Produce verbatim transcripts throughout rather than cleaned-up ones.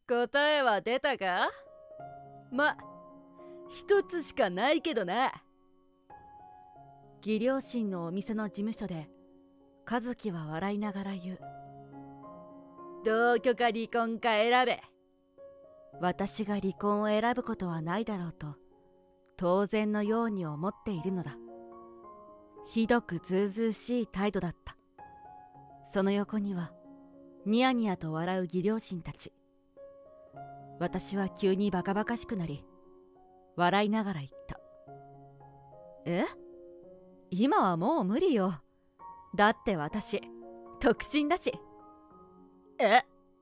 答えは出たか？ま、一つしかないけどな。義両親のお店の事務所で和樹は笑いながら言う。同居か離婚か選べ。私が離婚を選ぶことはないだろうと当然のように思っているのだ。ひどくずうずうしい態度だった。その横にはニヤニヤと笑う義両親たち。私は急にバカバカしくなり笑いながら言った。え？今はもう無理よ。だって私独身だし。え？え？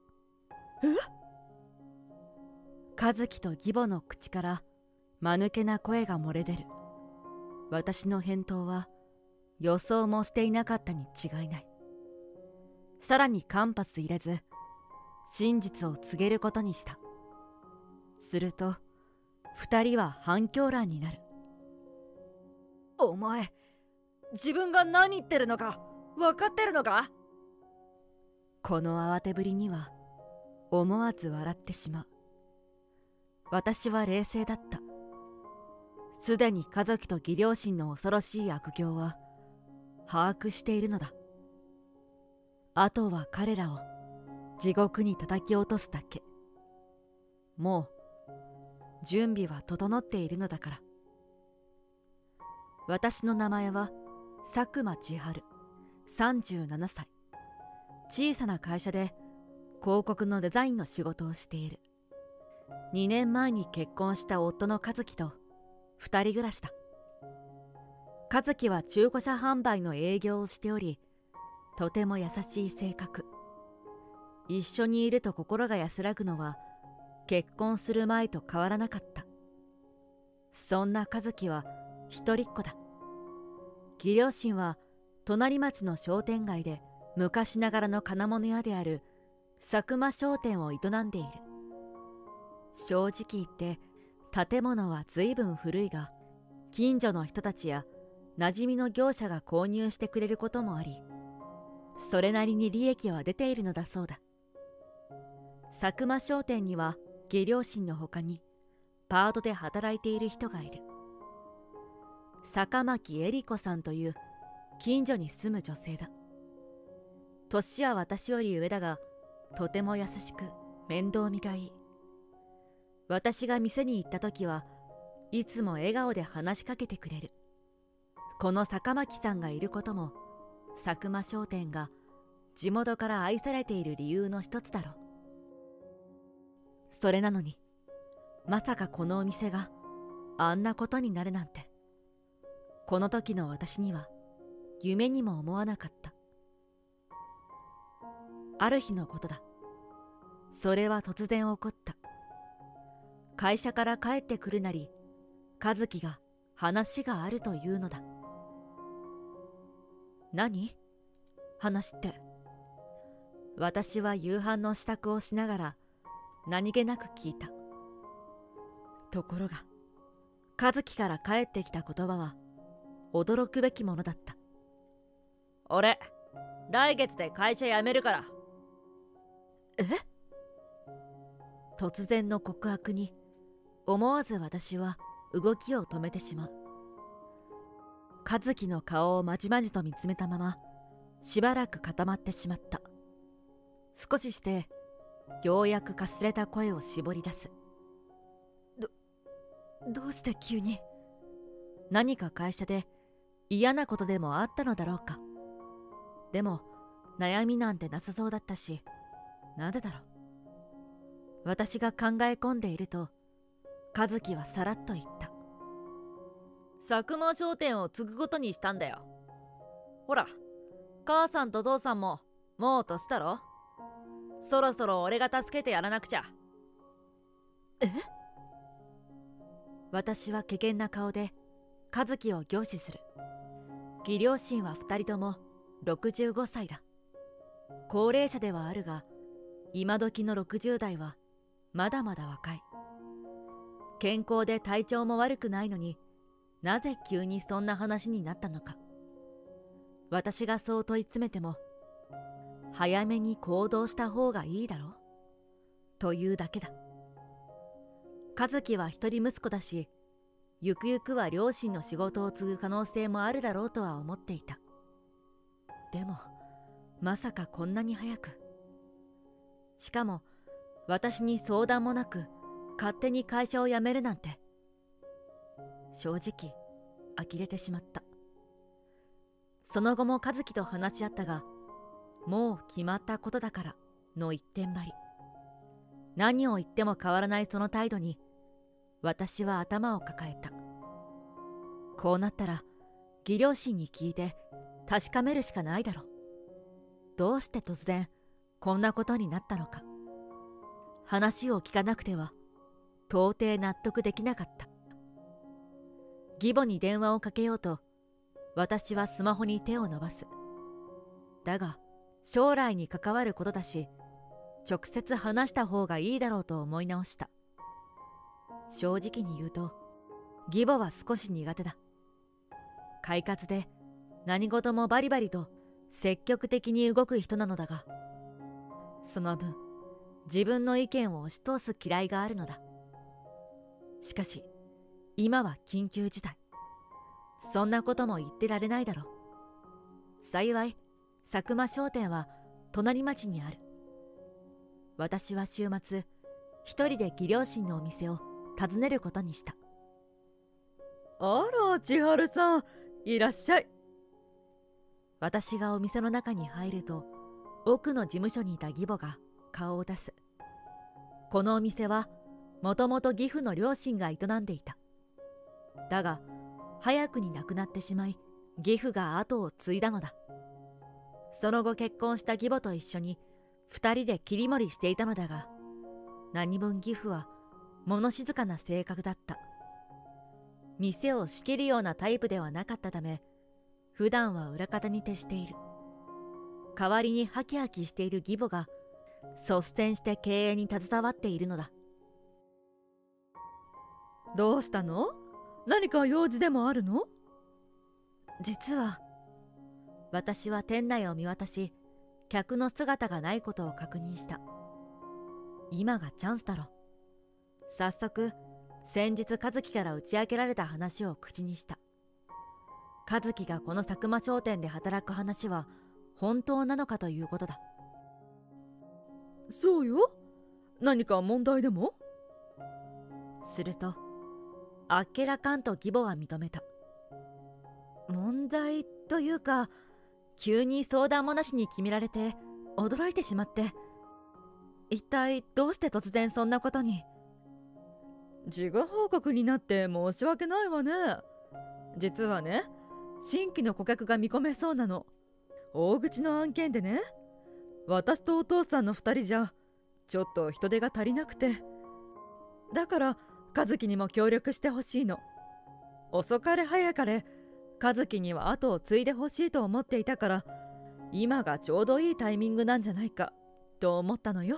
和樹と義母の口から間抜けな声が漏れ出る。私の返答は予想もしていなかったに違いない。さらに間髪入れず真実を告げることにした。すると二人は反響欄になる。お前自分が何言ってるのか分かってるのか？この慌てぶりには思わず笑ってしまう。私は冷静だった。すでに家族と義両親の恐ろしい悪行は把握しているのだ。あとは彼らを地獄に叩き落とすだけ。もう準備は整っているのだから。私の名前は佐久間千春、さんじゅうななさい。小さな会社で広告のデザインの仕事をしている。にねんまえに結婚した夫の和樹と二人暮らしだ。和樹は中古車販売の営業をしており、とても優しい性格。一緒にいると心が安らぐのは結婚する前と変わらなかった。そんな和樹は一人っ子だ。義両親は隣町の商店街で昔ながらの金物屋である佐久間商店を営んでいる。正直言って建物は随分古いが、近所の人たちや馴染みの業者が購入してくれることもあり、それなりに利益は出ているのだそうだ。佐久間商店には義両親の他にパートで働いている人がいる。坂巻恵里子さんという近所に住む女性だ。年は私より上だが、とても優しく面倒見がいい。私が店に行った時はいつも笑顔で話しかけてくれる。この坂巻さんがいることも佐久間商店が地元から愛されている理由の一つだろう。それなのにまさかこのお店があんなことになるなんて、この時の私には夢にも思わなかった。ある日のことだ。それは突然起こった。会社から帰ってくるなり和樹が話があるというのだ。何？話って。私は夕飯の支度をしながら何気なく聞いた。ところが和樹から返ってきた言葉は驚くべきものだった。俺来月で会社辞めるから。え？突然の告白に思わず私は動きを止めてしまう。和樹の顔をまじまじと見つめたまましばらく固まってしまった。少ししてようやくかすれた声を絞り出す。ど、どうして急に？何か会社で嫌なことでもあったのだろうか。でも悩みなんてなさそうだったし、なぜだろう。私が考え込んでいると和樹はさらっと言った。佐久間商店を継ぐことにしたんだよ。ほら、母さんと父さんももう年だろ。そろそろ俺が助けてやらなくちゃ。え？私は怪訝な顔で和樹を凝視する。義両親は二人ともろくじゅうごさいだ。高齢者ではあるが、今時のろくじゅう代はまだまだ若い。健康で体調も悪くないのになぜ急にそんな話になったのか。私がそう問い詰めても、早めに行動した方がいいだろうというだけだ。和樹は一人息子だし、ゆくゆくは両親の仕事を継ぐ可能性もあるだろうとは思っていた。でもまさかこんなに早く。しかも私に相談もなく勝手に会社を辞めるなんて。正直呆れてしまった。その後も和樹と話し合ったが、もう決まったことだからの一点張り。何を言っても変わらないその態度に私は頭を抱えた。こうなったら義両親に聞いて確かめるしかないだろう。どうして突然こんなことになったのか。話を聞かなくては到底納得できなかった。義母に電話をかけようと私はスマホに手を伸ばす。だが将来に関わることだし、直接話した方がいいだろうと思い直した。正直に言うと義母は少し苦手だ。快活で何事もバリバリと積極的に動く人なのだが、その分自分の意見を押し通す嫌いがあるのだ。しかし今は緊急事態。そんなことも言ってられないだろう。幸い佐久間商店は隣町にある。私は週末一人で義両親のお店を訪ねることにした。あら千春さん、いらっしゃい。私がお店の中に入ると奥の事務所にいた義母が顔を出す。このお店はもともと義父の両親が営んでいた。だが早くに亡くなってしまい義父が後を継いだのだ。その後結婚した義母と一緒に二人で切り盛りしていたのだが、何分義父は物静かな性格だった。店を仕切るようなタイプではなかったため、普段は裏方に徹している。代わりにハキハキしている義母が率先して経営に携わっているのだ。どうしたの？何か用事でもあるの？実は私は店内を見渡し、客の姿がないことを確認した。今がチャンスだろ。早速先日和樹から打ち明けられた話を口にした。和樹がこの佐久間商店で働く話は本当なのかということだ。そうよ。何か問題でも？するとあっけらかんと義母は認めた。問題というか、急に相談もなしに決められて驚いてしまって。一体どうして突然そんなことに？事後報告になって申し訳ないわね。実はね、新規の顧客が見込めそうなの。大口の案件でね、私とお父さんのふたりじゃちょっと人手が足りなくて、だから和樹にも協力してほしいの。遅かれ早かれ和樹には後を継いでほしいと思っていたから、今がちょうどいいタイミングなんじゃないかと思ったのよ。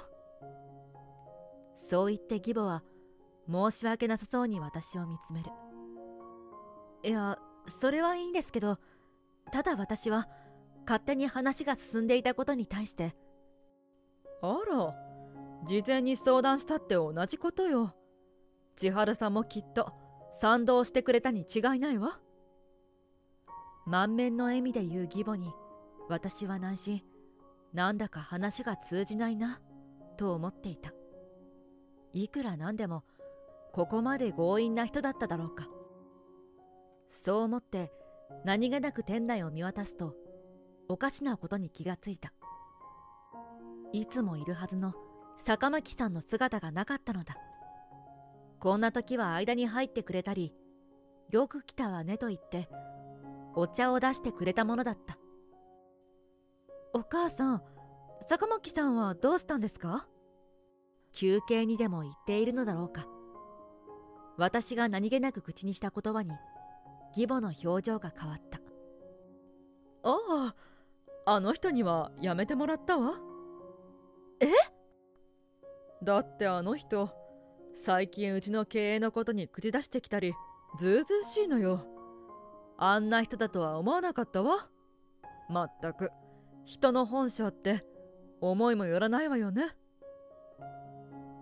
そう言って義母は申し訳なさそうに私を見つめる。いや、それはいいんですけど、ただ私は勝手に話が進んでいたことに対して。あら、事前に相談したって同じことよ。千春さんもきっと賛同してくれたに違いないわ。満面の笑みで言う義母に私は内心、なんだか話が通じないなと思っていた。いくらなんでもここまで強引な人だっただろうか。そう思って何気なく店内を見渡すと、おかしなことに気がついた。いつもいるはずの坂巻さんの姿がなかったのだ。こんな時は間に入ってくれたり、よく来たわねと言ってお茶を出してくれたものだった。お母さん、坂巻さんはどうしたんですか？休憩にでも行っているのだろうか。私が何気なく口にした言葉に義母の表情が変わった。ああ、あの人にはやめてもらったわ。え？だってあの人、最近うちの経営のことに口出してきたりずうずうしいのよ。あんな人だとは思わなかったわ。まったく人の本性って思いもよらないわよね。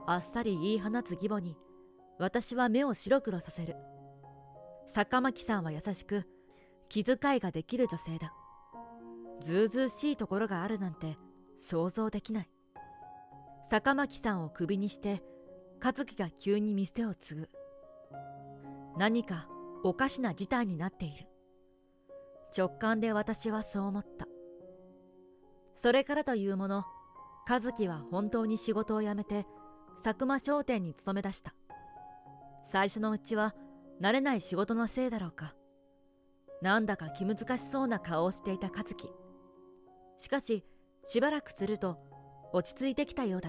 あっさり言い放つ義母に私は目を白黒させる。坂巻さんは優しく気遣いができる女性だ。ずうずうしいところがあるなんて想像できない。坂巻さんをクビにして和樹が急に店を継ぐ。何かおかしな事態になっている。直感で私はそう思った。それからというもの、和樹は本当に仕事を辞めて佐久間商店に勤め出した。最初のうちは慣れない仕事のせいだろうか、なんだか気難しそうな顔をしていた和樹。しかししばらくすると落ち着いてきたようだった。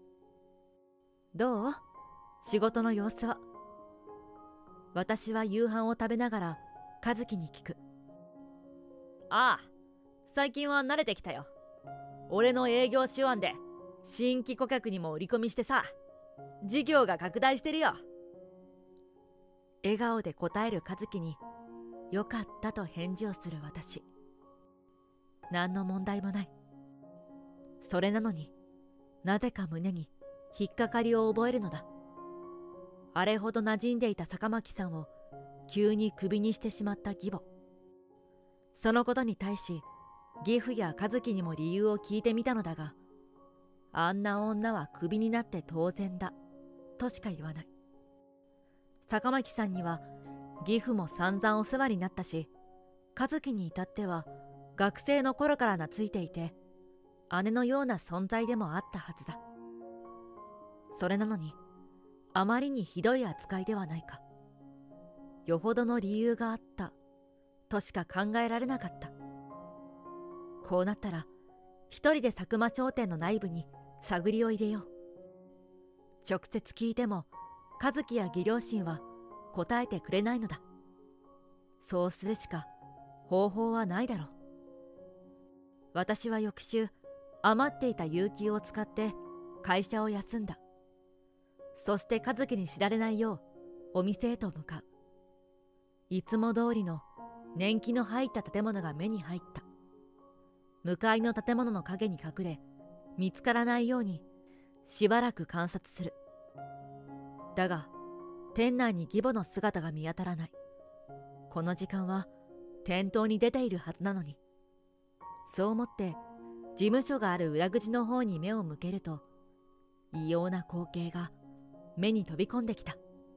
どう？仕事の様子は？私は夕飯を食べながら和樹に聞く。ああ、最近は慣れてきたよ。俺の営業手腕で新規顧客にも売り込みしてさ、事業が拡大してるよ。笑顔で答える和樹によかったと返事をする私。何の問題もない。それなのになぜか胸に引っかかりを覚えるのだ。あれほど馴染んでいた坂巻さんを急にクビにしてしまった義母。そのことに対し義父や和樹にも理由を聞いてみたのだが、あんな女はクビになって当然だとしか言わない。坂巻さんには義父も散々お世話になったし、和樹に至っては学生の頃から懐いていて姉のような存在でもあったはずだ。それなのにあまりにひどい扱いではないか。よほどの理由があったとしか考えられなかった。こうなったら一人で佐久間商店の内部に探りを入れよう。直接聞いても和樹や義両親は答えてくれないのだ。そうするしか方法はないだろう。私は翌週余っていた有給を使って会社を休んだ。そして和樹に知られないようお店へと向かう。いつも通りの年季の入った建物が目に入った。向かいの建物の陰に隠れ見つからないようにしばらく観察する。だが店内に義母の姿が見当たらない。この時間は店頭に出ているはずなのに。そう思って事務所がある裏口の方に目を向けると、異様な光景が目に飛び込んできた。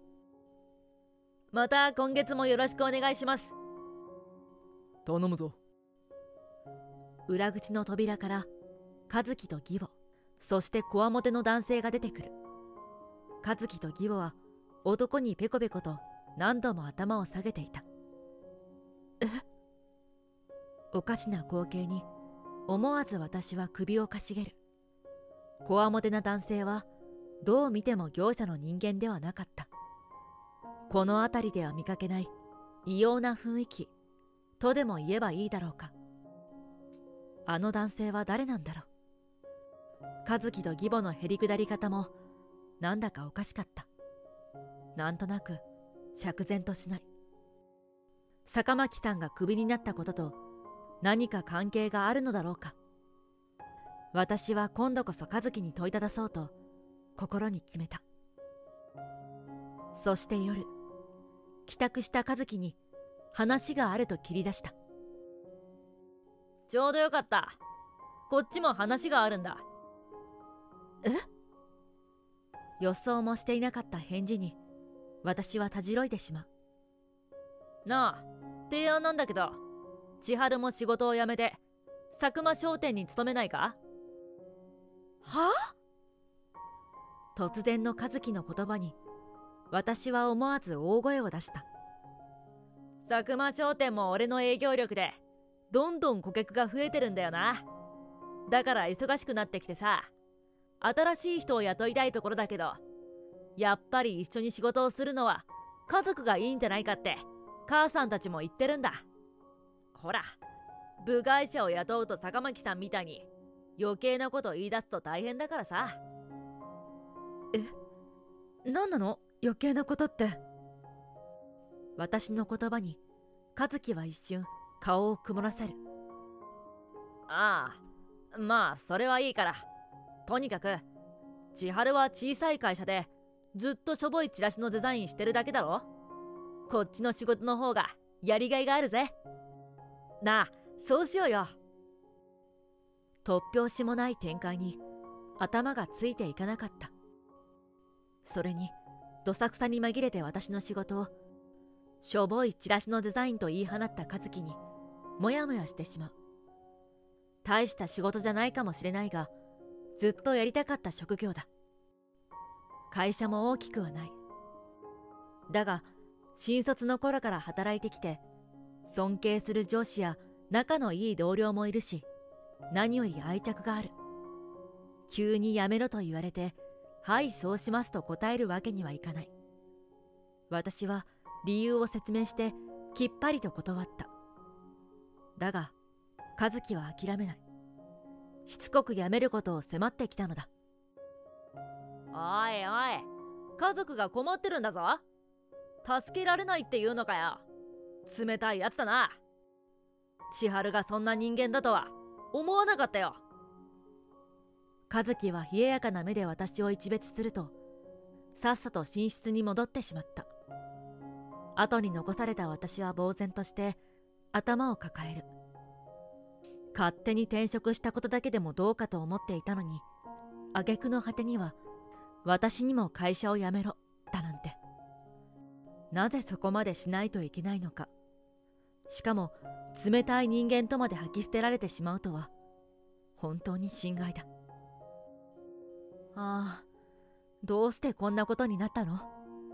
また今月もよろしくお願いします。 頼むぞ。 裏口の扉から和樹と義母、そしてこわもての男性が出てくる。和樹と義母は男にペコペコと何度も頭を下げていた。え？おかしな光景に思わず私は首をかしげる。こわもてな男性はどう見ても業者の人間ではなかった。この辺りでは見かけない異様な雰囲気とでも言えばいいだろうか。あの男性は誰なんだろう。和樹と義母のへりくだり方もなんだかおかしかった。なんとなく釈然としない。坂巻さんがクビになったことと何か関係があるのだろうか。私は今度こそ和樹に問いただそうと心に決めた。そして夜、帰宅した和樹に話があると切り出した。ちょうどよかった。こっちも話があるんだ。え？予想もしていなかった返事に私はたじろいでしまう。なあ、提案なんだけど、千春も仕事を辞めて佐久間商店に勤めないか？はあ？突然の和樹の言葉に私は思わず大声を出した。佐久間商店も俺の営業力でどんどん顧客が増えてるんだよな。だから忙しくなってきてさ、新しい人を雇いたいところだけど、やっぱり一緒に仕事をするのは家族がいいんじゃないかって母さんたちも言ってるんだ。ほら、部外者を雇うと坂巻さんみたいに余計なこと言い出すと大変だからさ。え、何なの余計なことって。私の言葉に和樹は一瞬顔を曇らせる。ああ、まあそれはいいから、とにかく千春は小さい会社でずっとしょぼいチラシのデザインしてるだけだろ。こっちの仕事の方がやりがいがあるぜ。なあ、そうしようよ。突拍子もない展開に頭がついていかなかった。それにどさくさに紛れて私の仕事をしょぼいチラシのデザインと言い放った和樹にもやもやしてしまう。大した仕事じゃないかもしれないが、ずっとやりたかった職業だ。会社も大きくはない。だが新卒の頃から働いてきて、尊敬する上司や仲のいい同僚もいるし、何より愛着がある。急に辞めろと言われて、はいそうしますと答えるわけにはいかない。私は理由を説明してきっぱりと断った。だが和樹は諦めない。しつこく辞めることを迫ってきたのだ。おいおい、家族が困ってるんだぞ。助けられないっていうのかよ。冷たいやつだな。千春がそんな人間だとは思わなかったよ。和樹は冷ややかな目で私を一別すると、さっさと寝室に戻ってしまった。後に残された私は呆然として頭を抱える。勝手に転職したことだけでもどうかと思っていたのに、挙句の果てには私にも会社を辞めろだなんて。なぜそこまでしないといけないのか。しかも冷たい人間とまで吐き捨てられてしまうとは本当に心外だ。ああ、どうしてこんなことになったの？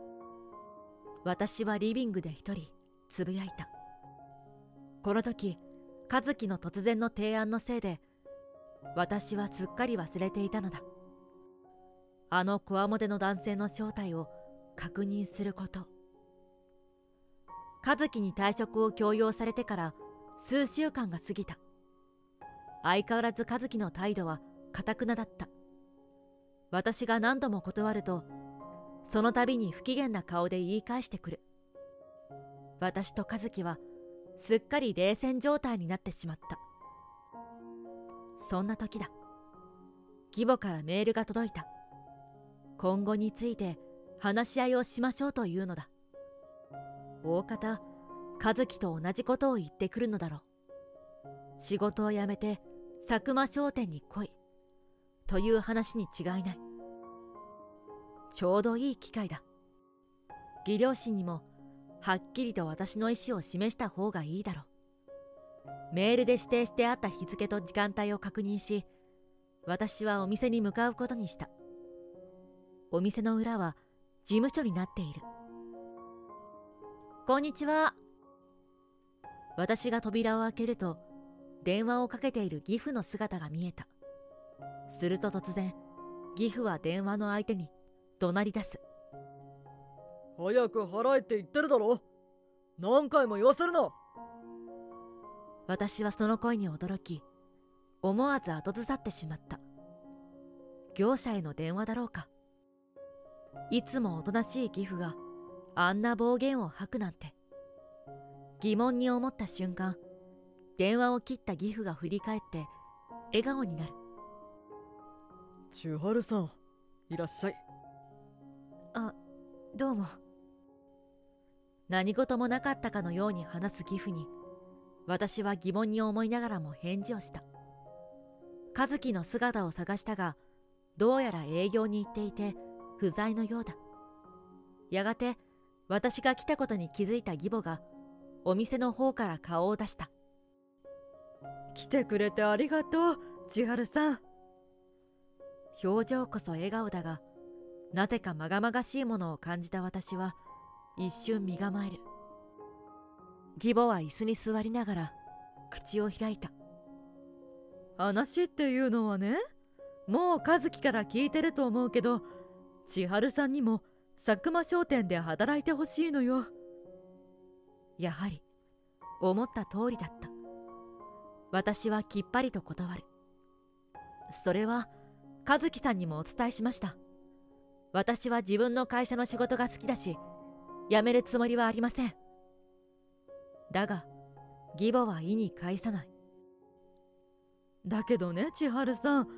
私はリビングで一人つぶやいた。この時和樹の突然の提案のせいで私はすっかり忘れていたのだ。あのこわもての男性の正体を確認すること。和樹に退職を強要されてから数週間が過ぎた。相変わらず和樹の態度は頑くなだった。私が何度も断ると、その度に不機嫌な顔で言い返してくる。私と和樹はすっかり冷戦状態になってしまった。そんな時だ。義母からメールが届いた。今後について話し合いをしましょうというのだ。大方和樹と同じことを言ってくるのだろう。仕事を辞めて佐久間商店に来いという話に違いない。ちょうどいい機会だ。義両親にもはっきりと私の意思を示した方がいいだろう。メールで指定してあった日付と時間帯を確認し、私はお店に向かうことにした。お店の裏は事務所になっている。こんにちは。私が扉を開けると、電話をかけている義父の姿が見えた。すると突然、義父は電話の相手に怒鳴り出す。 早く払えって言ってるだろ。何回も言わせるな。 私はその声に驚き、思わず後ずさってしまった。業者への電話だろうか。いつもおとなしい義父があんな暴言を吐くなんて。疑問に思った瞬間、電話を切った義父が振り返って笑顔になる。 千春さん、いらっしゃい。 あ、どうも。何事もなかったかのように話す義父に、私は疑問に思いながらも返事をした。和樹の姿を探したが、どうやら営業に行っていて不在のようだ。やがて私が来たことに気づいた義母がお店の方から顔を出した。 来てくれてありがとう、千春さん。 表情こそ笑顔だが、なぜかまがまがしいものを感じた私は一瞬身構える。義母は椅子に座りながら口を開いた。 話っていうのはね、もう和樹から聞いてると思うけど、千春さんにも佐久間商店で働いてほしいのよ。 やはり思った通りだった。私はきっぱりと断る。それは和樹さんにもお伝えしました。私は自分の会社の仕事が好きだし、辞めるつもりはありません。だが義母は意に介さない。 だけどね、千春さん、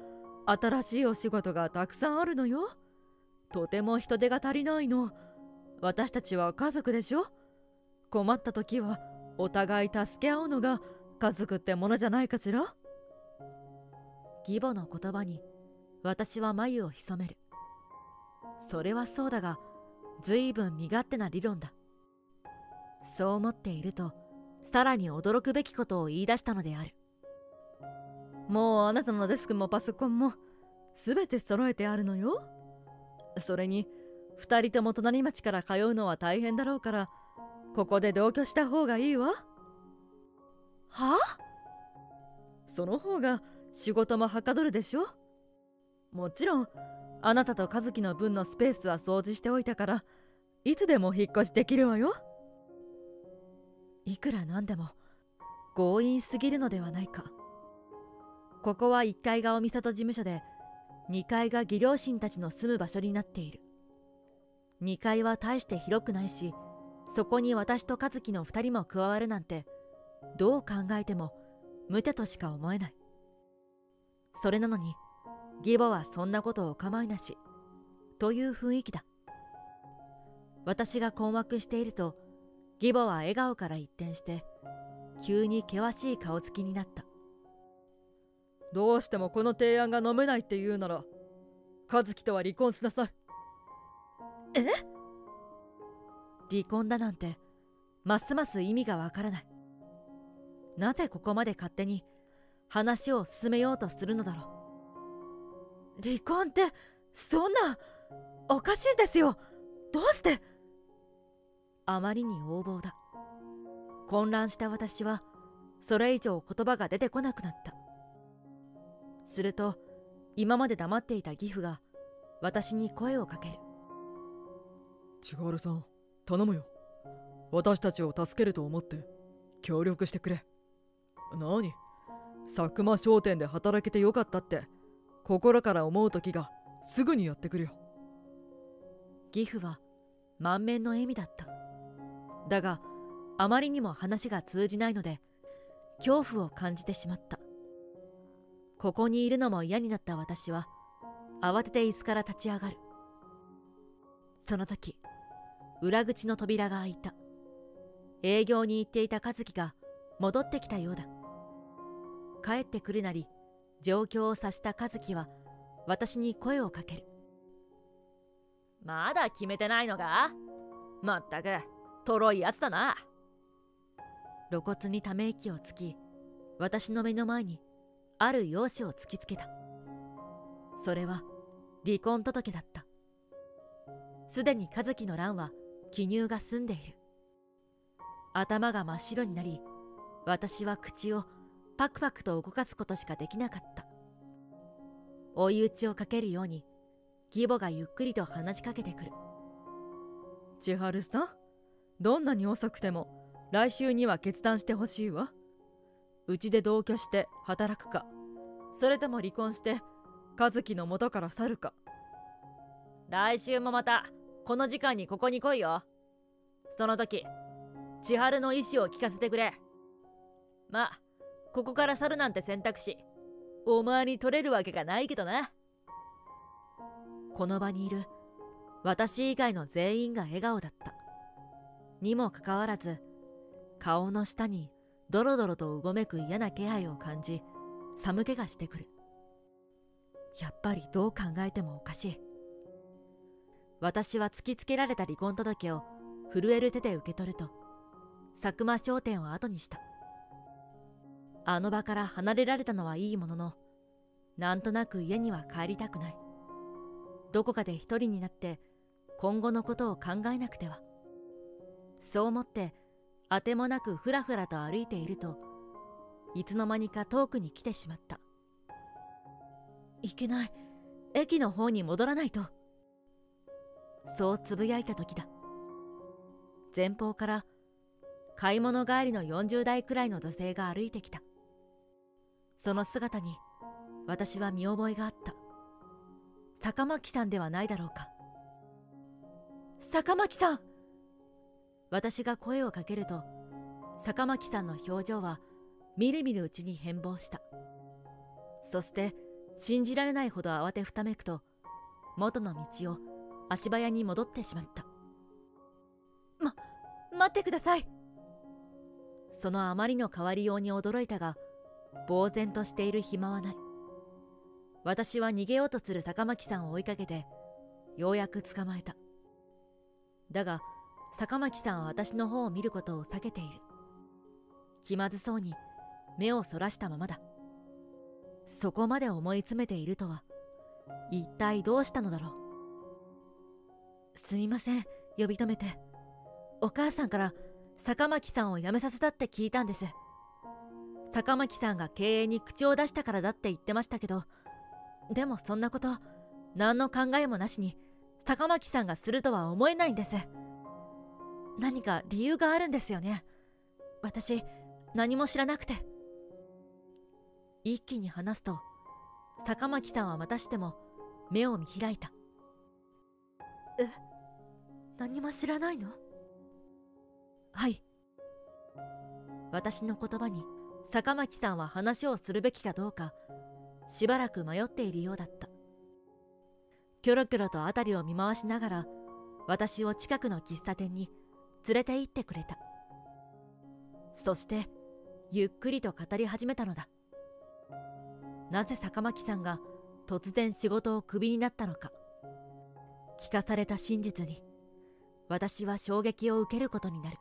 新しいお仕事がたくさんあるのよ。とても人手が足りないの。私たちは家族でしょ。困った時はお互い助け合うのが家族ってものじゃないかしら。 義母の言葉に私は眉を潜める。それはそうだが、ずいぶん身勝手な理論だ。そう思っていると、さらに驚くべきことを言い出したのである。 もうあなたのデスクもパソコンもすべて揃えてあるのよ。それに二人とも隣町から通うのは大変だろうから、ここで同居した方がいいわ。 はあ？ その方が仕事もはかどるでしょ。もちろんあなたと和樹の分のスペースは掃除しておいたから、いつでも引っ越しできるわよ。 いくらなんでも強引すぎるのではないか。ここはいっかいがおみさと事務所で、にかいが義両親たちの住む場所になっている。にかいは大して広くないし、そこに私と和樹のふたりも加わるなんて、どう考えても無茶としか思えない。それなのに義母はそんなことをお構いなしという雰囲気だ。私が困惑していると、義母は笑顔から一転して急に険しい顔つきになった。 どうしてもこの提案が飲めないって言うなら、和樹とは離婚しなさい。 え？離婚だなんてますます意味がわからない。なぜここまで勝手に話を進めようとするのだろう。離婚ってそんな、おかしいですよ。どうして？あまりに横暴だ。混乱した私はそれ以上言葉が出てこなくなった。すると今まで黙っていた義父が私に声をかける。 千春さん、頼むよ。私たちを助けると思って協力してくれ。なに、佐久間商店で働けてよかったって心から思う時がすぐにやってくるよ。 義父は満面の笑みだった。だがあまりにも話が通じないので恐怖を感じてしまった。ここにいるのも嫌になった私は慌てて椅子から立ち上がる。その時、裏口の扉が開いた。営業に行っていた和樹が戻ってきたようだ。帰ってくるなり状況を察した和樹は私に声をかける。 まだ決めてないのか？まったくとろいやつだな。 露骨にため息をつき、私の目の前にある用紙を突きつけた。それは離婚届だった。すでに和樹の欄は記入が済んでいる。頭が真っ白になり、私は口をパクパクと動かすことしかできなかった。追い打ちをかけるように義母がゆっくりと話しかけてくる。 千春さん、どんなに遅くても来週には決断してほしいわ。うちで同居して働くか、それとも離婚して和樹の元から去るか。 来週もまたこの時間にここに来いよ。その時千春の意思を聞かせてくれ。ま、ここから去るなんて選択肢お前に取れるわけがないけどな。 この場にいる私以外の全員が笑顔だった。にもかかわらず顔の下にドロドロとうごめく嫌な気配を感じ、寒気がしてくる。やっぱりどう考えてもおかしい。私は突きつけられた離婚届を震える手で受け取ると、佐久間商店を後にした。あの場から離れられたのはいいものの、なんとなく家には帰りたくない。どこかで一人になって今後のことを考えなくては。そう思ってあてもなくふらふらと歩いていると、いつの間にか遠くに来てしまった。いけない、駅の方に戻らないと。そうつぶやいた時だ。前方から買い物帰りのよんじゅう代くらいの女性が歩いてきた。その姿に私は見覚えがあった。坂巻さんではないだろうか。坂巻さん！私が声をかけると、坂巻さんの表情はみるみるうちに変貌した。そして信じられないほど慌てふためくと、元の道を足早に戻ってしまった。ま、待ってください。そのあまりの変わりように驚いたが、呆然としている暇はない。私は逃げようとする坂巻さんを追いかけて、ようやく捕まえた。だが、坂巻さんは私の方を見ることを避けている。気まずそうに目をそらしたままだ。そこまで思い詰めているとは、一体どうしたのだろう。すみません、呼び止めて。お母さんから坂巻さんを辞めさせたって聞いたんです。坂巻さんが経営に口を出したからだって言ってましたけど、でもそんなこと何の考えもなしに坂巻さんがするとは思えないんです。何か理由があるんですよね。私何も知らなくて。一気に話すと、坂巻さんはまたしても目を見開いた。え、何も知らないの？はい。私の言葉に坂巻さんは話をするべきかどうかしばらく迷っているようだった。キョロキョロと辺りを見回しながら、私を近くの喫茶店に連れて行ってくれた。そしてゆっくりと語り始めたのだ。なぜ坂巻さんが突然仕事をクビになったのか。聞かされた真実に私は衝撃を受けることになる。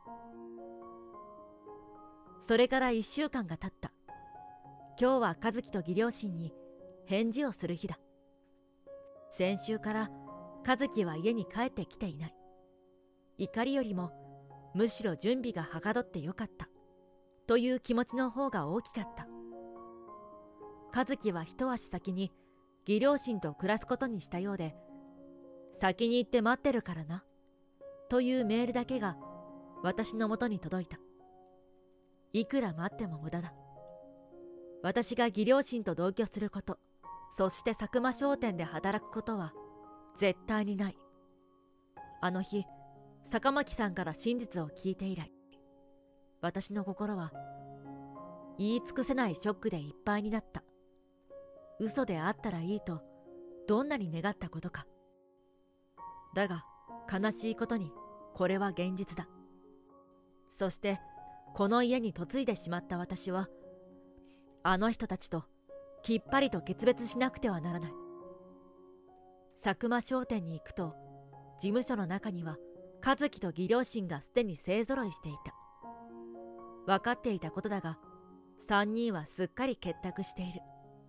それから一週間が経った。今日は和樹と義両親に返事をする日だ。先週から和樹は家に帰ってきていない。怒りよりもむしろ準備がはかどってよかったという気持ちの方が大きかった。和樹は一足先に義両親と暮らすことにしたようで、先に行って待ってるからなというメールだけが私のもとに届いた。いくら待っても無駄だ。私が義両親と同居すること、そして佐久間商店で働くことは絶対にない。あの日、坂巻さんから真実を聞いて以来、私の心は言い尽くせないショックでいっぱいになった。嘘であったらいいとどんなに願ったことか。だが悲しいことにこれは現実だ。そしてこの家に嫁いでしまった私は、あの人たちときっぱりと決別しなくてはならない。佐久間商店に行くと、事務所の中には和樹と義両親がすでに勢ぞろいしていた。分かっていたことだが、三人はすっかり結託している。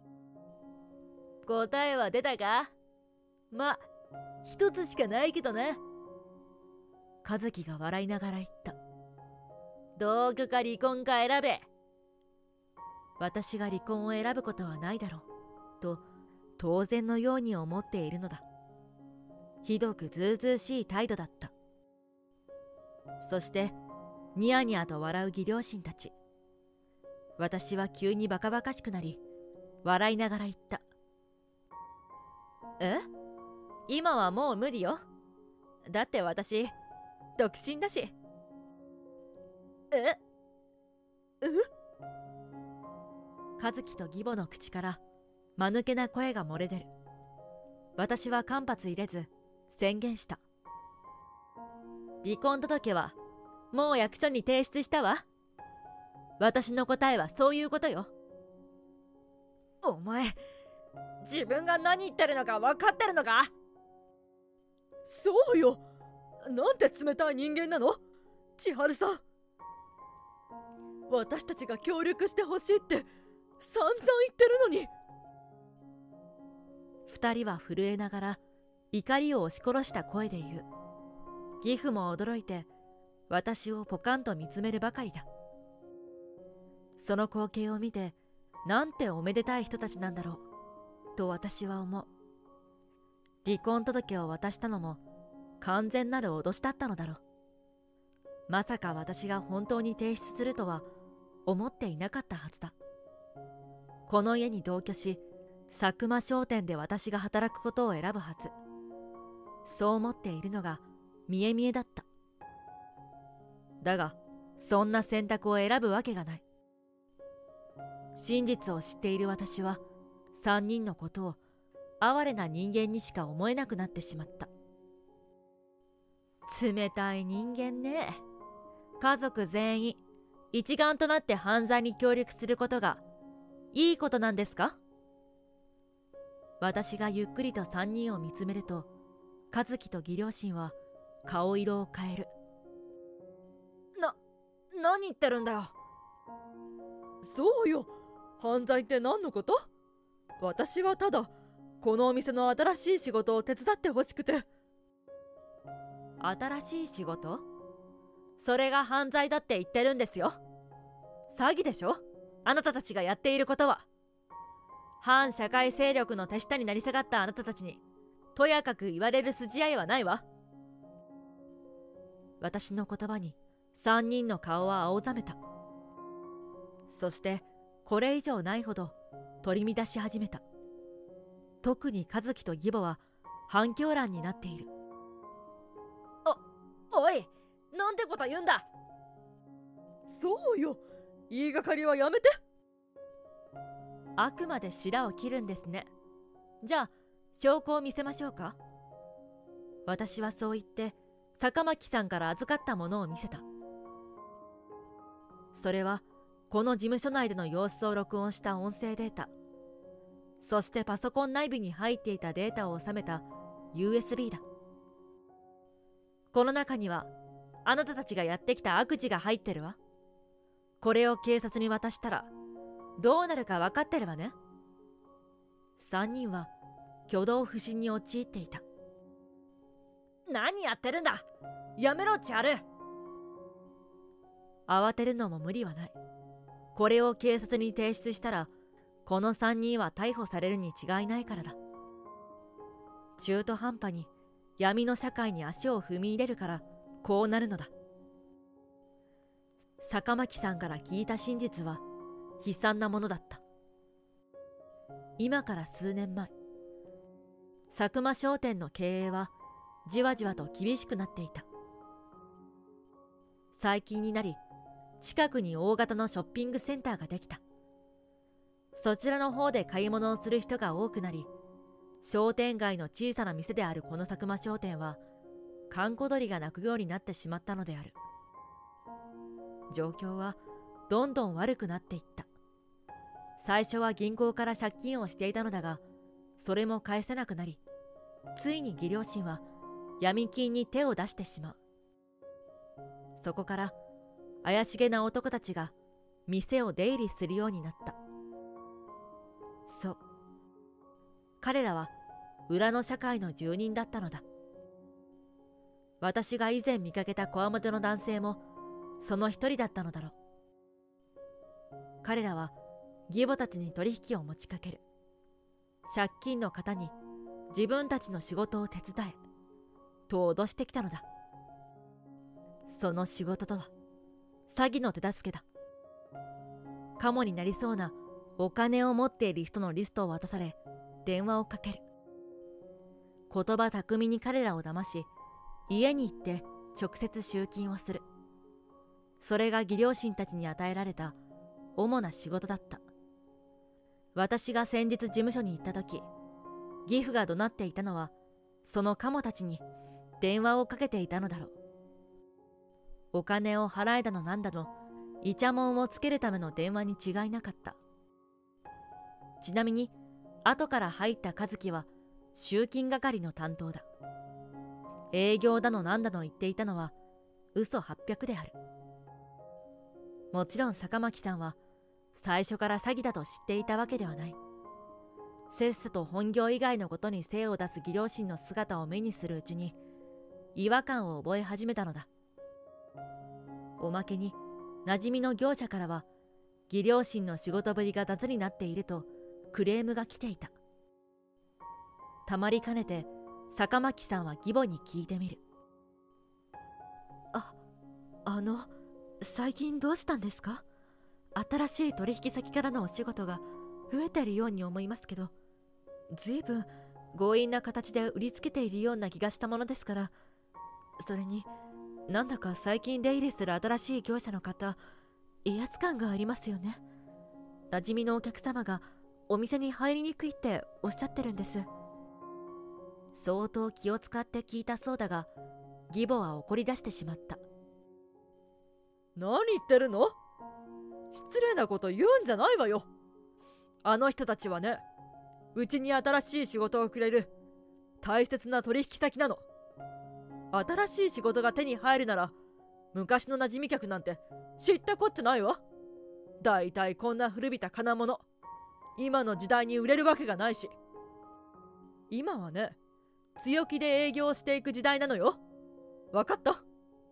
答えは出たか？ま、一つしかないけどな。 和樹が笑いながら言った。 同居か離婚か選べ。 私が離婚を選ぶことはないだろうと当然のように思っているのだ。ひどくずうずうしい態度だった。そしてニヤニヤと笑う義両親たち。私は急にバカバカしくなり、笑いながら言った。 え？今はもう無理よ。だって私独身だし。え？え？ 和樹と義母の口から間抜けな声が漏れ出る。私は間髪入れず宣言した。 離婚届はもう役所に提出したわ。私の答えはそういうことよ。お前、自分が何言ってるのか分かってるのか？ そうよ。なんて冷たい人間なの、千春さん。私たちが協力してほしいって散々言ってるのに。 二人は震えながら怒りを押し殺した声で言う。義父も驚いて私をポカンと見つめるばかりだ。その光景を見て、なんておめでたい人たちなんだろうと私は思う。離婚届を渡したのも完全なる脅しだったのだろう。まさか私が本当に提出するとは思っていなかったはずだ。この家に同居し、佐久間商店で私が働くことを選ぶはず。そう思っているのが見え見えだった。だがそんな選択を選ぶわけがない。真実を知っている私はさんにんのことを哀れな人間にしか思えなくなってしまった。冷たい人間ね。家族全員一丸となって犯罪に協力することがいいことなんですか？私がゆっくりとさんにんを見つめると、和樹と義両親は顔色を変える。 な、何言ってるんだよ。 そうよ、犯罪って何のこと？私はただこのお店の新しい仕事を手伝ってほしくて。 新しい仕事？それが犯罪だって言ってるんですよ。詐欺でしょ、あなたたちがやっていることは。反社会勢力の手下になり下がったあなたたちにとやかく言われる筋合いはないわ。私の言葉にさんにんの顔は青ざめた。そしてこれ以上ないほど取り乱し始めた。特に和樹と義母は反響欄になっている。 おい、なんてこと言うんだ。 そうよ、言いがかりはやめて。 あくまで白を切るんですね。じゃあ証拠を見せましょうか。私はそう言って坂巻さんから預かったものを見せた。それはこの事務所内での様子を録音した音声データ、そしてパソコン内部に入っていたデータを収めた ユーエスビー だ。この中にはあなたたちがやってきた悪事が入ってるわ。これを警察に渡したらどうなるか分かってるわね。さんにんは挙動不審に陥っていた。 何やってるんだ、やめろ千春。 慌てるのも無理はない。これを警察に提出したらこのさんにんは逮捕されるに違いないからだ。中途半端に闇の社会に足を踏み入れるからこうなるのだ。坂巻さんから聞いた真実は悲惨なものだった。今から数年前、佐久間商店の経営はじわじわと厳しくなっていた。最近になり近くに大型のショッピングセンターができた。そちらの方で買い物をする人が多くなり、商店街の小さな店であるこの佐久間商店は閑古鳥が鳴くようになってしまったのである。状況はどんどん悪くなっていった。最初は銀行から借金をしていたのだが、それも返せなくなり、ついに義両親は闇金に手を出してしまう。そこから怪しげな男たちが店を出入りするようになった。そう、彼らは裏の社会の住人だったのだ。私が以前見かけたこわもての男性もその一人だったのだろう。彼らは義母たちに取引を持ちかける。借金の方に自分たちの仕事を手伝えと脅してきたのだ。その仕事とは詐欺の手助けだ。カモになりそうなお金を持っている人のリストを渡され電話をかける。言葉巧みに彼らを騙し、家に行って直接集金をする。それが義両親たちに与えられた主な仕事だった。私が先日事務所に行った時、義父が怒鳴っていたのはそのカモたちに電話をかけていたのだろう。お金を払えだのなんだのイチャモンをつけるための電話に違いなかった。ちなみに後から入った和樹は集金係の担当だ。営業だのなんだの言っていたのは嘘はっぴゃくである。もちろん坂巻さんは最初から詐欺だと知っていたわけではない。せっせと本業以外のことに精を出す義両親の姿を目にするうちに違和感を覚え始めたのだ。おまけに馴染みの業者からは義両親の仕事ぶりが雑になっているとクレームが来ていた。たまりかねて坂巻さんは義母に聞いてみる。あ、あの最近どうしたんですか？新しい取引先からのお仕事が増えてるように思いますけど、ずいぶん強引な形で売りつけているような気がしたものですから。それになんだか最近出入りする新しい業者の方、威圧感がありますよね。馴染みのお客様がお店に入りにくいっておっしゃってるんです。相当気を使って聞いたそうだが、義母は怒り出してしまった。 何言ってるの？失礼なこと言うんじゃないわよ。あの人たちはね、うちに新しい仕事をくれる大切な取引先なの。新しい仕事が手に入るなら、昔の馴染み客なんて知ったこっちゃないわ。だいたいこんな古びた金物、今の時代に売れるわけがないし。今はね、強気で営業していく時代なのよ。わかった？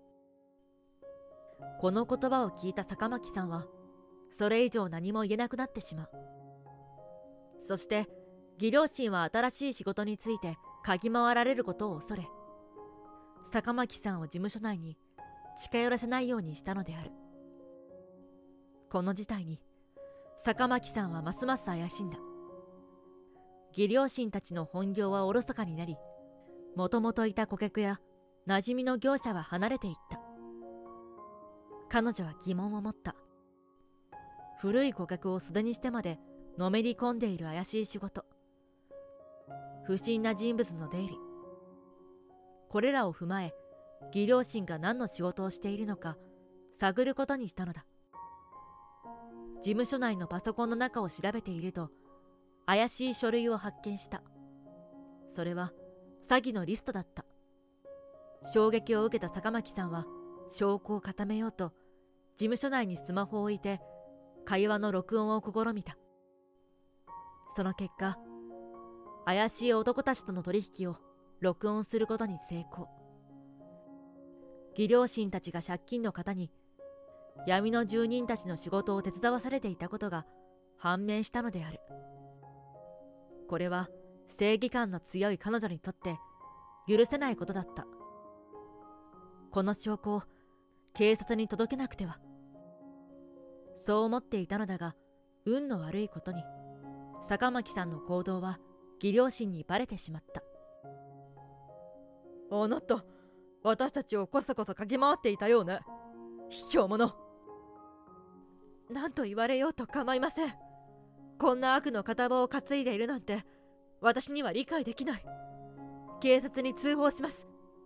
この言葉を聞いた坂巻さんは、それ以上何も言えなくなってしまう。そして、義両親は新しい仕事について嗅ぎ回られることを恐れ、坂巻さんを事務所内に近寄らせないようにしたのである。この事態に、坂巻さんはますます怪しんだ。義両親たちの本業はおろそかになり、もともといた顧客や馴染みの業者は離れていった。彼女は疑問を持った。古い顧客を袖にしてまでのめり込んでいる怪しい仕事、不審な人物の出入り、これらを踏まえ、義両親が何の仕事をしているのか探ることにしたのだ。事務所内のパソコンの中を調べていると、怪しい書類を発見した。それは詐欺のリストだった。衝撃を受けた坂巻さんは証拠を固めようと、事務所内にスマホを置いて会話の録音を試みた。その結果、怪しい男たちとの取引を録音することに成功。義両親たちが借金の方に闇の住人たちの仕事を手伝わされていたことが判明したのである。これは正義感の強い彼女にとって許せないことだった。この証拠を警察に届けなくては。そう思っていたのだが、運の悪いことに坂巻さんの行動は義両親にバレてしまった。 あなた、私たちをこそこそ嗅ぎ回っていたようね。卑怯者。 何と言われようと構いません。こんな悪の片棒を担いでいるなんて私には理解できない。警察に通報します。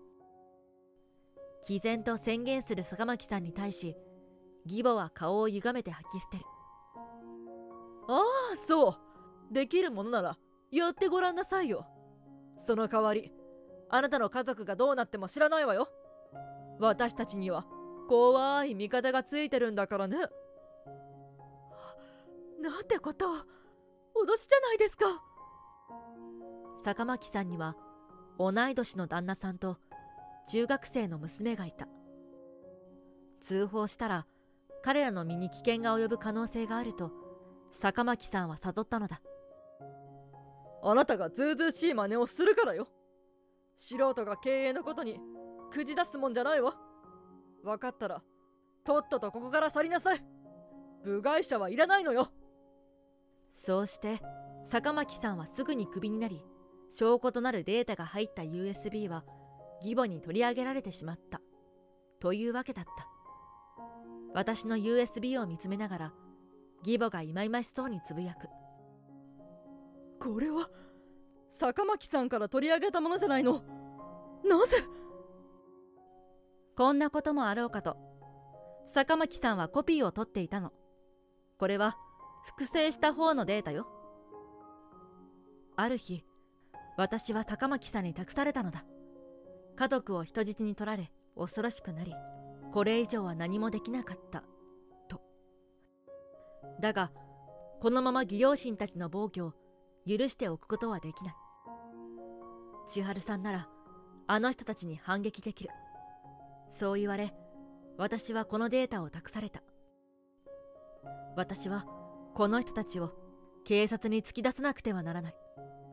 毅然と宣言する坂巻さんに対し、義母は顔を歪めて吐き捨てる。 ああ、そう。できるものならやってごらんなさいよ。その代わり、あなたの家族がどうなっても知らないわよ。私たちには怖い味方がついてるんだからね。 なんてことを。脅しじゃないですか。 坂巻さんには同い年の旦那さんと中学生の娘がいた。通報したら彼らの身に危険が及ぶ可能性があると坂巻さんは悟ったのだ。 あなたがずうずうしい真似をするからよ。素人が経営のことにくじ出すもんじゃないわ。分かったらとっととここから去りなさい。部外者はいらないのよ。 そうして坂巻さんはすぐにクビになり、証拠となるデータが入った ユーエスビー は義母に取り上げられてしまったというわけだった。私の ユーエスビー を見つめながら義母がいまいましそうにつぶやく。 これは坂巻さんから取り上げたものじゃないの。なぜ？ こんなこともあろうかと、坂巻さんはコピーを取っていたの。これは複製した方のデータよ。ある日、私は坂巻さんに託されたのだ。家族を人質に取られ恐ろしくなり、これ以上は何もできなかったと。だがこのまま義両親たちの暴挙を許しておくことはできない。千春さんならあの人たちに反撃できる。そう言われ、私はこのデータを託された。私はこの人たちを警察に突き出さなくてはならない。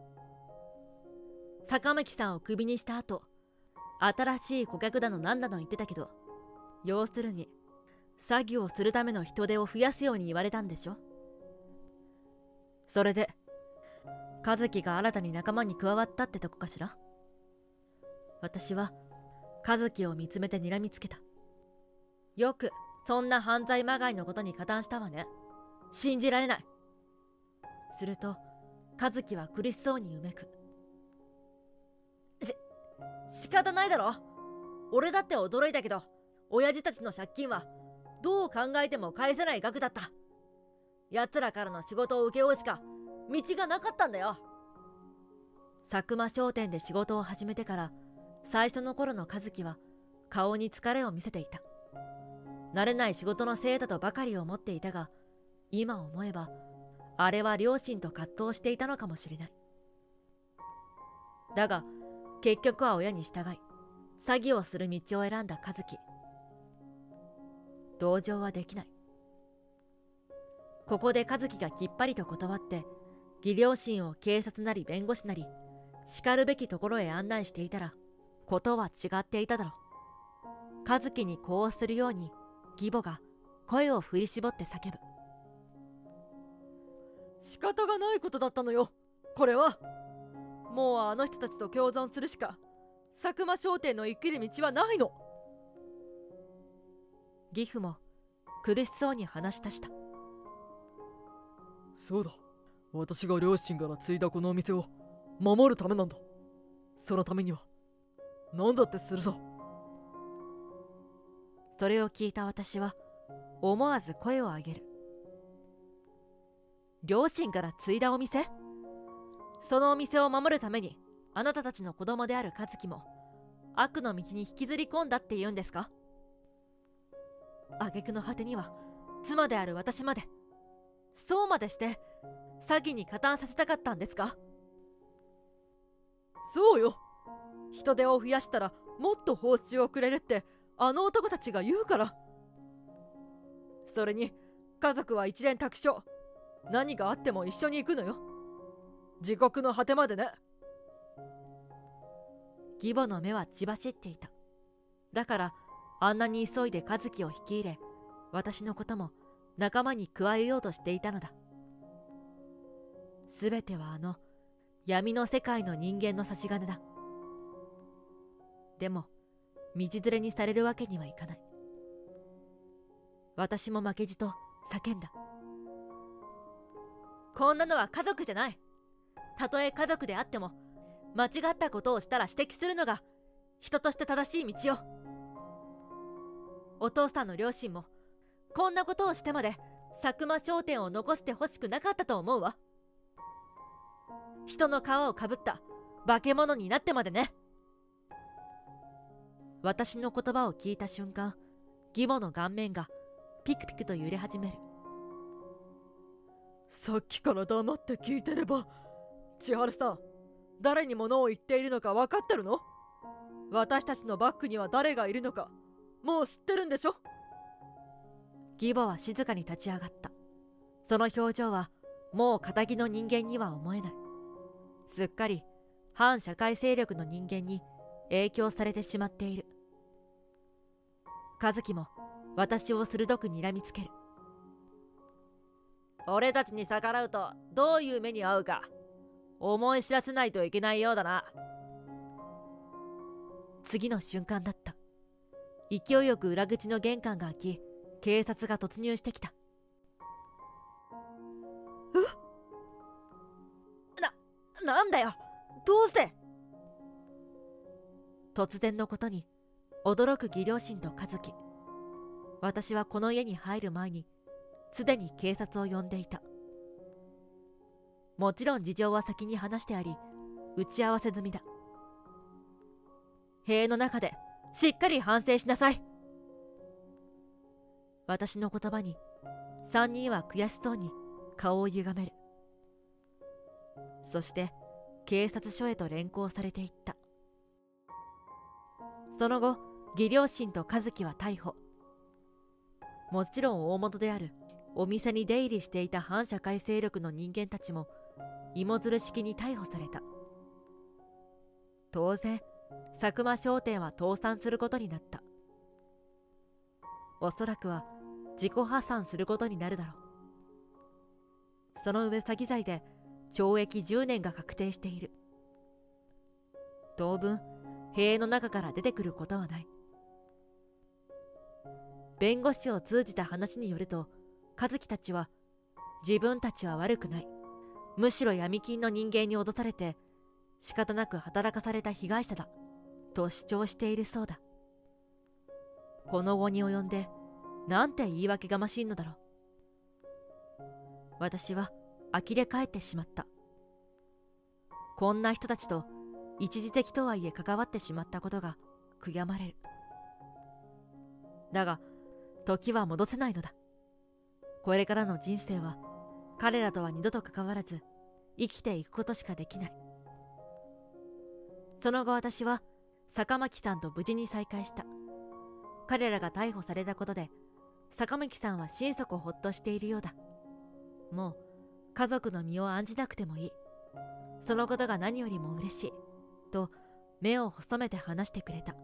坂巻さんをクビにした後、新しい顧客だのなんだの言ってたけど、要するに詐欺をするための人手を増やすように言われたんでしょ。それで和樹が新たに仲間に加わったってとこかしら。私は和樹を見つめて睨みつけた。よくそんな犯罪まがいのことに加担したわね。信じられない。 すると和樹は苦しそうにうめく。 し仕方ないだろ。俺だって驚いたけど、親父たちの借金はどう考えても返せない額だった。奴らからの仕事を請け負うしか道がなかったんだよ。 佐久間商店で仕事を始めてから最初の頃の和樹は顔に疲れを見せていた。慣れない仕事のせいだとばかり思っていたが、今思えばあれは両親と葛藤していたのかもしれない。だが結局は親に従い詐欺をする道を選んだ和樹。同情はできない。ここで和樹がきっぱりと断って義両親を警察なり弁護士なりしかるべきところへ案内していたらことは違っていただろう。和樹にこうするように義母が声を振り絞って叫ぶ。 仕方がないことだったのよ、これは。もうあの人たちと共存するしか佐久間商店の生きる道はないの。 義父も苦しそうに話し出した。 そうだ、私が両親から継いだこのお店を守るためなんだ。そのためには何だってするぞ。 それを聞いた私は思わず声を上げる。両親から継いだお店？そのお店を守るためにあなたたちの子供である和樹も悪の道に引きずり込んだって言うんですか？挙句の果てには妻である私までそうまでして詐欺に加担させたかったんですか？ そうよ、人手を増やしたらもっと報酬をくれるってあの男たちが言うから。それに家族は一蓮托生、何があっても一緒に行くのよ、地獄の果てまでね。 義母の目は血走っていた。だからあんなに急いで和樹を引き入れ私のことも仲間に加えようとしていたのだ。すべてはあの闇の世界の人間の差し金だ。でも道連れにされるわけにはいかない。私も負けじと叫んだ。 こんなのは家族じゃない。たとえ家族であっても間違ったことをしたら指摘するのが人として正しい道よ。お父さんの両親もこんなことをしてまで佐久間商店を残してほしくなかったと思うわ。人の皮をかぶった化け物になってまでね。 私の言葉を聞いた瞬間、義母の顔面がピクピクと揺れ始める。 さっきから黙って聞いてれば、千春さん、誰に物を言っているのか分かってるの？私たちのバックには誰がいるのかもう知ってるんでしょ？ 義母は静かに立ち上がった。その表情はもう堅気の人間には思えない。すっかり反社会勢力の人間に影響されてしまっている。和樹も私を鋭く睨みつける。 俺たちに逆らうとどういう目に遭うか思い知らせないといけないようだな。 次の瞬間だった。勢いよく裏口の玄関が開き、警察が突入してきた。 え？な、なんだよ、どうして？ 突然のことに驚く義両親と和樹。私はこの家に入る前にすでに警察を呼んでいた。もちろん事情は先に話してあり、打ち合わせ済みだ。 塀の中でしっかり反省しなさい。 私の言葉に三人は悔しそうに顔を歪める。そして警察署へと連行されていった。その後、義両親と和樹は逮捕。もちろん大元であるお店に出入りしていた反社会勢力の人間たちも芋づる式に逮捕された。当然佐久間商店は倒産することになった。おそらくは自己破産することになるだろう。その上詐欺罪で懲役じゅうねんが確定している。当分塀の中から出てくることはない。弁護士を通じた話によると、和樹たちは自分たちは悪くない、 むしろ闇金の人間に脅されて仕方なく働かされた被害者だと主張しているそうだ。この後に及んでなんて言い訳がましいのだろう。私は呆れ返ってしまった。こんな人たちと一時的とはいえ関わってしまったことが悔やまれる。だが時は戻せないのだ。これからの人生は彼らとは二度と関わらず生きていくことしかできない。その後私は坂巻さんと無事に再会した。彼らが逮捕されたことで坂巻さんは心底ほっとしているようだ。もう家族の身を案じなくてもいい。そのことが何よりも嬉しいと目を細めて話してくれた。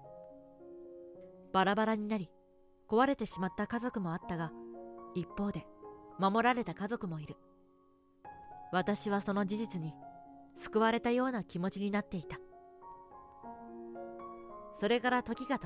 バラバラになり壊れてしまった家族もあったが、一方で守られた家族もいる。私はその事実に救われたような気持ちになっていた。それから時が経った。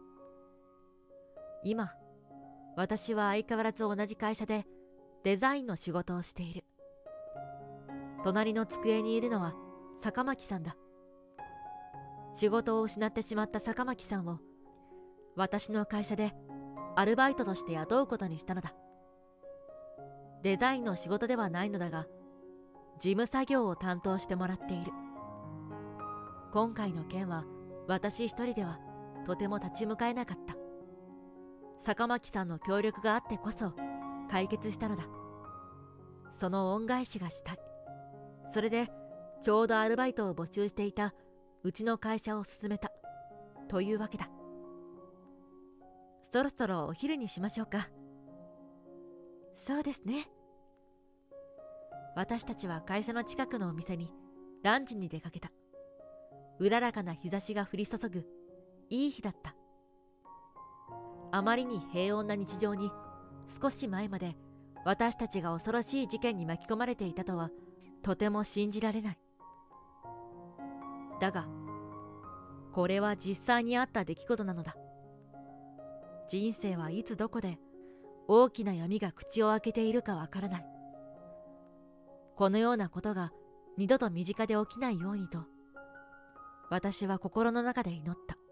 今私は相変わらず同じ会社でデザインの仕事をしている。隣の机にいるのは坂巻さんだ。仕事を失ってしまった坂巻さんを私の会社でアルバイトとして雇うことにしたのだ。デザインの仕事ではないのだが、事務作業を担当してもらっている。今回の件は私一人ではとても立ち向かえなかった。坂巻さんの協力があってこそ解決したのだ。その恩返しがしたい。それでちょうどアルバイトを募集していたうちの会社を勧めたというわけだ。そろそろお昼にしましょうか。そうですね。私たちは会社の近くのお店にランチに出かけた。うららかな日差しが降り注ぐいい日だった。あまりに平穏な日常に少し前まで私たちが恐ろしい事件に巻き込まれていたとはとても信じられない。だがこれは実際にあった出来事なのだ。人生はいつどこで大きな闇が口を開けているかわからない。このようなことが二度と身近で起きないようにと私は心の中で祈った。